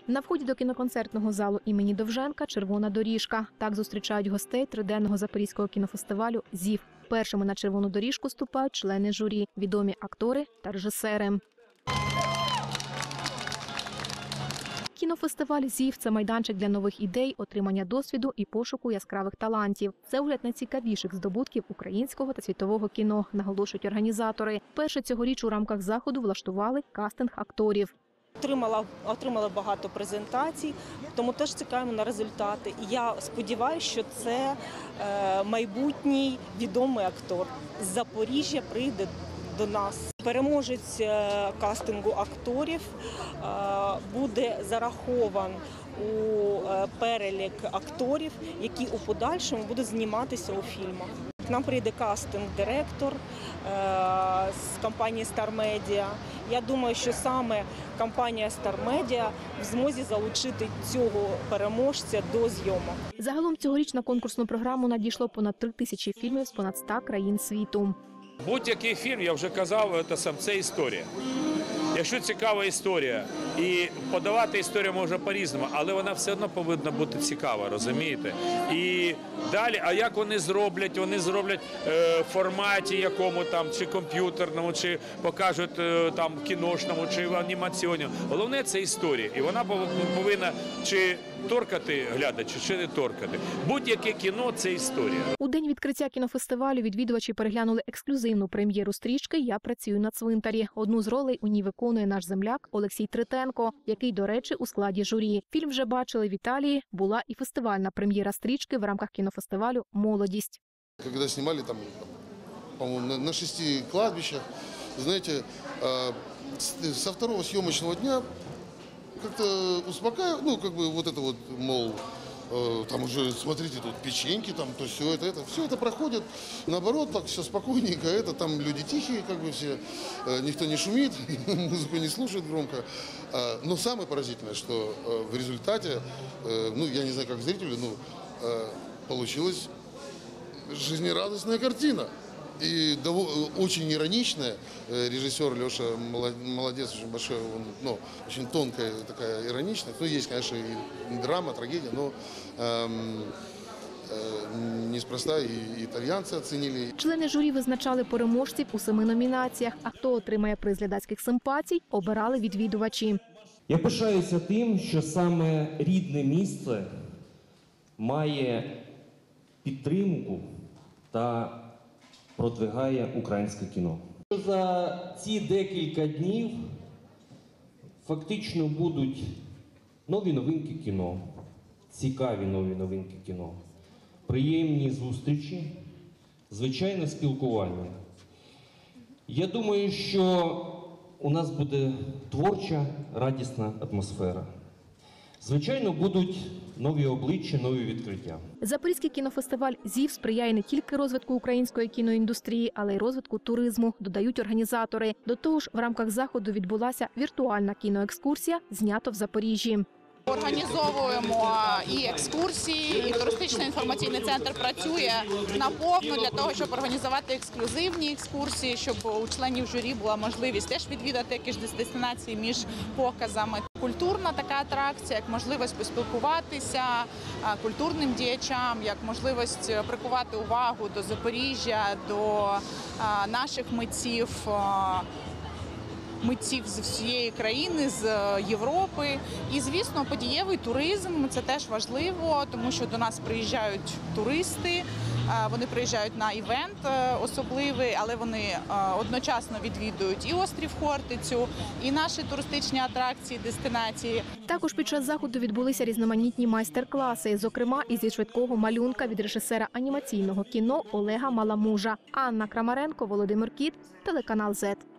На вході до кіноконцертного залу імені Довженка червона доріжка. Так зустрічають гостей триденного Запорізького кінофестивалю «ЗІФ». Першими на червону доріжку ступають члени журі, відомі актори та режисери. Кінофестиваль «ЗІФ» – це майданчик для нових ідей, отримання досвіду і пошуку яскравих талантів. Це огляд найцікавіших здобутків українського та світового кіно, наголошують організатори. Перше цьогоріч у рамках заходу влаштували кастинг акторів. Отримала багато презентацій, тому теж чекаємо на результати. І я сподіваюся, що це майбутній відомий актор. З Запоріжжя прийде до нас. Переможець кастингу акторів буде зарахован у перелік акторів, які у подальшому будуть зніматися у фільмах. К нам прийде кастинг-директор з компанії Star Media. Я думаю, що саме компанія Star Media в змозі залучити цього переможця до зйомок. Загалом цьогоріч на конкурсну програму надійшло понад 3000 фільмів з понад 100 країн світу. Будь-який фільм, я вже казав, це історія. Якщо цікава історія, і подавати історію може по-різному, але вона все одно повинна бути цікава, розумієте? І далі, а як вони зроблять? Вони зроблять в форматі якому там, чи комп'ютерному, чи покажуть там кіношному, чи анімаційному. Головне – це історія. І вона повинна чи торкати глядача, чи не торкати. Будь-яке кіно – це історія. У день відкриття кінофестивалю відвідувачі переглянули ексклюзивну прем'єру стрічки «Я працюю на цвинтарі». Одну з ролей у ній виконує наш земляк Олексій Третенко, який, до речі, у складі журі. Фільм вже бачили в Італії, була і фестивальна прем'єра стрічки в рамках кінофестивалю «Молодість». Коли знімали там, по-моєму, на 6 кладбищах, знаєте, со второго съемочного дня как-то успокаиваю, ну, как бы вот это вот, мол, там уже, смотрите, тут печеньки, там, то все это проходит, наоборот, так все спокойненько, это там люди тихие, как бы все, никто не шумит, музыку не слушает громко, но самое поразительное, что в результате, ну, я не знаю, как зрителю, но получилась жизнерадостная картина. И очень ироничная. Режиссер Леша молодец, очень большой, он, очень тонкая такая ироничная. Ну, есть, конечно, и драма, трагедия, но неспроста и итальянцы оценили. Члени журі визначали переможців у 7 номінаціях, а хто отримає приз глядацьких симпатій, обирали відвідувачі. Я пишаюся тим, що саме рідне місце має підтримку та продвигає українське кіно. За ці декілька днів фактично будуть нові новинки кіно, цікаві нові новинки кіно, приємні зустрічі, звичайне спілкування. Я думаю, що у нас буде творча, радісна атмосфера. Звичайно, будуть нові обличчя, нові відкриття. Запорізький кінофестиваль «ЗІФ» сприяє не тільки розвитку української кіноіндустрії, але й розвитку туризму, додають організатори. До того ж, в рамках заходу відбулася віртуальна кіноекскурсія, знято в Запоріжжі. Організовуємо і екскурсії, і туристичний інформаційний центр працює наповну для того, щоб організувати ексклюзивні екскурсії, щоб у членів журі була можливість теж відвідати якісь дестинації між показами. Культурна така атракція, як можливість поспілкуватися культурним діячам, як можливість прикувати увагу до Запоріжжя, до наших митців з всієї країни, з Європи. І, звісно, подієвий туризм – це теж важливо, тому що до нас приїжджають туристи, вони приїжджають на івент особливий, але вони одночасно відвідують і острів Хортицю, і наші туристичні атракції, дестинації. Також під час заходу відбулися різноманітні майстер-класи, зокрема і зі швидкого малюнка від режисера анімаційного кіно Олега Маламужа. Анна Крамаренко, Володимир Кіт, телеканал «ЗЕТ».